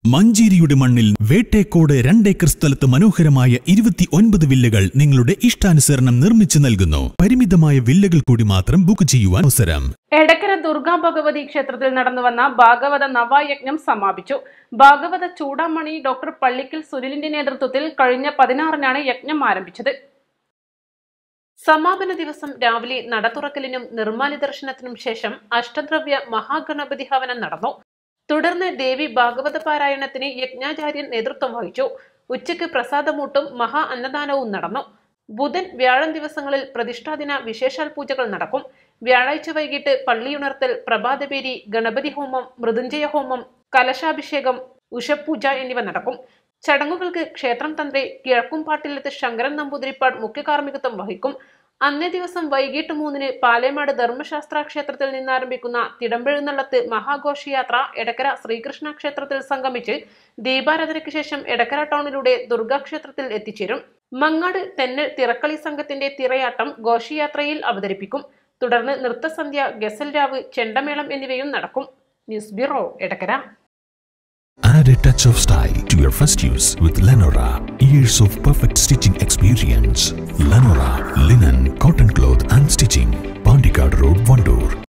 മഞ്ചേരിയുടെ മണ്ണിൽ വേട്ടേക്കോട് 2 ഏക്കർ സ്ഥലത്ത് മനോഹരമായ 29 വില്ലകൾ നിങ്ങളുടെ ഇഷ്ടാനുസരണം നിർമ്മിച്ചു നൽകുന്നു. പരിമിതമായ വില്ലകൾ കൂടി മാത്രം ബുക്ക് ചെയ്യുവാൻ അവസരം. എടക്കര ദുർഗാ ഭഗവതി ക്ഷേത്രത്തിൽ നടന്നുവന്ന ഭാഗവത നവായജ്ഞം സമാപിച്ചു. ഭാഗവത ചൂടാമണി ഡോക്ടർ പള്ളിക്കൽ സുനിലിന്റെ നേതൃത്വത്തിൽ കഴിഞ്ഞ 16-നാണ് യജ്ഞം ആരംഭിച്ചത്. സമാപന ദിവസം രാവിലെ നട തുറക്കലിനും നിർമ്മാല്യ ദർശനത്തിനും ശേഷം അഷ്ടദ്രവ്യ മഹാഗണപതി ഹവനം നടന്നു. തുടർന്ന് ദേവി ഭാഗവത പാരായണത്തിന് യജ്ഞാചാര്യൻ നേതൃത്വം വഹിച്ചു. ഉച്ചയ്ക്ക് പ്രസാദമൂട്ടും മഹാ അന്നദാനവും നടന്നു. ബുധൻ, വ്യാഴം ദിവസങ്ങളിൽ പ്രതിഷ്ഠാദിന വിശേഷാൽ പൂജകൾ നടക്കും. വ്യാഴാഴ്ച വൈകിട്ട് പള്ളിയുണർത്തൽ, പ്രഭാതപേരി, ഗണപതി ഹോമം, മൃദുഞ്ജയ ഹോമം, കലശാഭിഷേകം, ഉഷപൂജ എന്നിവ നടക്കും. ചടങ്ങുകൾക്ക് ക്ഷേത്രം തന്ത്രി കിഴക്കുംപാട്ടിലത്ത് ശങ്കരൻ നമ്പൂതിരിപ്പാട് മുഖ്യ കാർമ്മികത്വം വഹിക്കും. അന്നേ ദിവസം വൈകിട്ട് 3-ന് പാലേമാട് ധർമ്മശാസ്ത്ര ക്ഷേത്രത്തിൽ നിന്നാരംഭിക്കുന്ന തിടമ്പെഴുന്നള്ളത്ത് മഹാഘോഷയാത്ര എടക്കര ശ്രീകൃഷ്ണ ക്ഷേത്രത്തിൽ സംഗമിച്ച് ദീപാരാധനയ്ക്ക് ശേഷം എടക്കര ടൗണിലൂടെ ദുർഗാക്ഷേത്രത്തിൽ എത്തിച്ചേരും. മങ്ങാട് തെന്നൽ തിറക്കളി സംഘത്തിന്റെ തിറയാട്ടം ഘോഷയാത്രയിൽ അവതരിപ്പിക്കും. തുടർന്ന് നൃത്തസന്ധ്യ, ഗസൽ രാവ്, ചെണ്ടമേളം എന്നിവയും നടക്കും. News bureau, Edakkara. Add a touch of style to your first use with Lenora. Years of perfect stitching experience. Lenora, linen, cotton cloth and stitching. Pandikad Road, Vandoor.